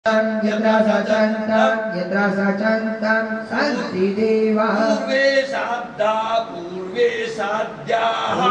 यत्र सचन्तं सन्ति देवाः पूर्वे साद्याः पूर्वे साद्याः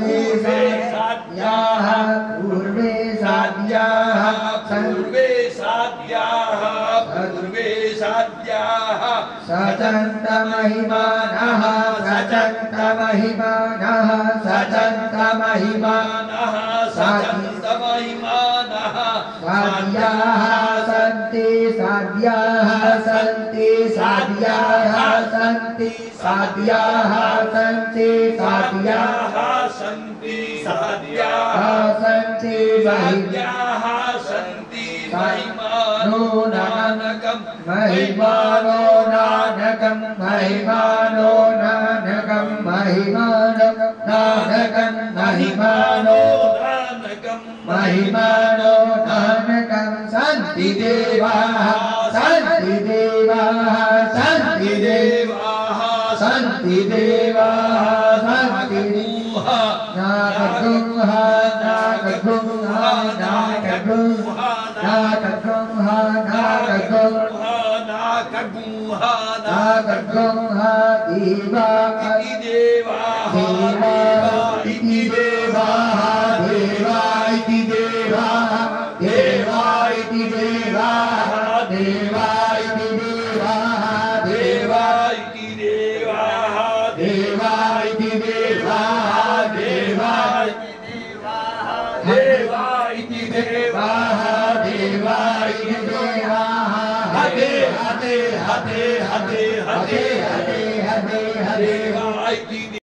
पूर्वे साद्याः पूर्वे साद्याः पूर्वे साद्याः सचन्तमहिमानः सचन्तमहिमानः सचन्तमहिमानः सचन्तमहिमानः साद्याः सन्ति साद्याः सन्ति साद्याः सन्ति साद्याः सन्ति साद्याः सन्ति साद्याः सन्ति साद्याः सन्ति महिमानो नानकं महिमानो नानकं महिमानो नानकं महिमानो नानकं महिमानो महिमानो नानकं सन्ति देवाः सन्ति देवाः सन्ति देवाः सन्ति देवाः सन्ति नागगुंह नागगुंह नागगुंह नागगुंह नागगुंह नागगुंह नागगुंह देवा देवाः इति देवाः देवा इति देवाः देवा इति देवाः देवा इति देवाः देवा इति देवाः देवा इति देवाः देवा देवा इति देवाः देवा इति देवाः हते हते हते हते हते हते हते हते देवा इति